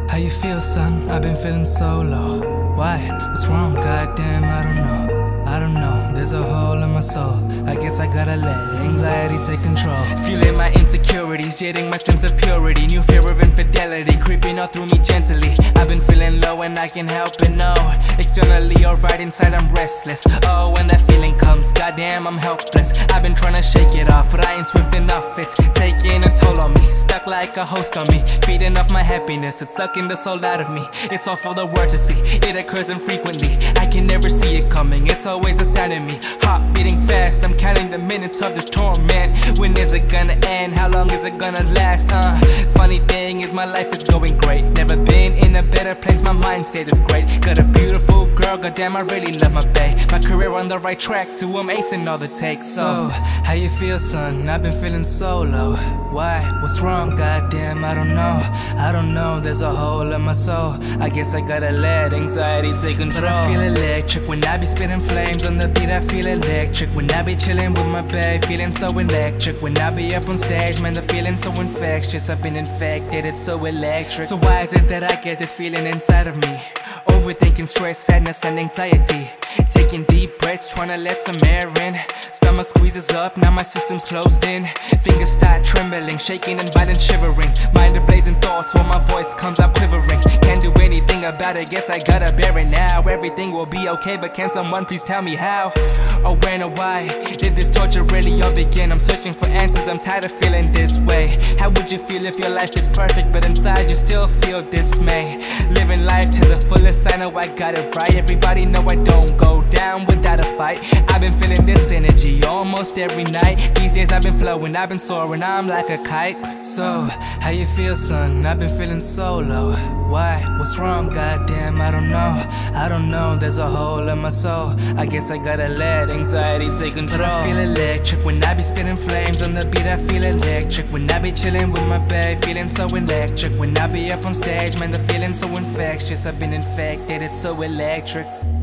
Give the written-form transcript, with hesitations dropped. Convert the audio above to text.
How you feel, son? I've been feeling so low. Why? What's wrong? Goddamn, I don't know. I don't know, there's a hole in my soul. I guess I gotta let anxiety take control. Feeling my insecurities, jading my sense of purity. New fear of infidelity, creeping all through me gently. I've been feeling low and I can help it, no. Externally alright, inside I'm restless. Oh, when that feeling comes, goddamn I'm helpless. I've been trying to shake it off, but I ain't swift enough. It's taking a toll on me, stuck like a host on me. Feeding off my happiness, it's sucking the soul out of me. It's all for the world to see, it occurs infrequently. I can never see it coming, it's always astounding me. Heart beating fast, I'm counting the minutes of this torment. When is it gonna end? How long is it gonna last? Funny thing is my life is going great. Never been in a better place, my mind state is great. Got a beautiful girl, goddamn I really love my bae. My career on the right track, too, I'm acing all the takes. So, how you feel, son? I've been feeling so low. Why? What's wrong? Goddamn, I don't know. I don't know, there's a hole in my soul. I guess I gotta let anxiety take control. But I feel electric when I be spitting flames on the beat. I feel electric when I be chilling with my bae, feeling so electric. When I be up on stage, man, the feeling's so infectious. I've been infected, it's so electric. So why is it that I get this feeling inside of me? Overthinking, stress, sadness, and anxiety. Taking deep breaths, trying to let some air in. Stomach squeezes up, now my system's closed in. Fingers start trembling, shaking and violent shivering. Mind ablazing thoughts while my voice comes out quivering. Can't do anything about it, guess I gotta bear it now. Everything will be okay, but can someone please tell me how? Or when or why did this torture really all begin? I'm searching for answers, I'm tired of feeling this way. How would you feel if your life is perfect, but inside you still feel dismay? Living life to the fullest, I know I got it right. Everybody know I don't go down without a fight. I've been feeling this energy almost every night. These days I've been flowing, I've been soaring, I'm like a kite. So, how you feel, son? I've been feeling so low. Why? What's wrong? Goddamn, I don't know. I don't know, there's a hole in my soul. I guess I gotta let anxiety take control. But I feel electric when I be spitting flames on the beat. I feel electric when I be chilling with my bae, feeling so electric. When I be up on stage, man, the feeling's so infectious. I've been infected, it's so electric.